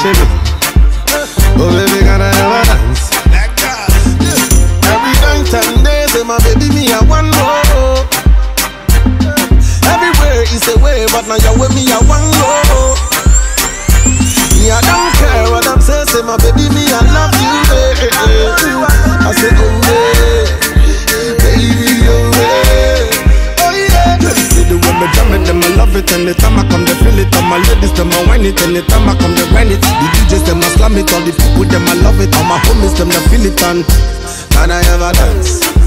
shimmy. Oh baby, can I have a dance? Every night and day, say my baby, me I want more. Everywhere is a way, but now you're with me, I want more. Me, I don't care what I'm saying, say my baby, me I love you. I say, oh yeah, baby, oh yeah, oh yeah. See the way me drum it, them I love it. Anytime I come, they feel it. All my ladies, them I whine it. Anytime I come, they grind it. The DJs, them I slam it. All the people, them I love it. All my homies, them they feel it. And can I ever dance?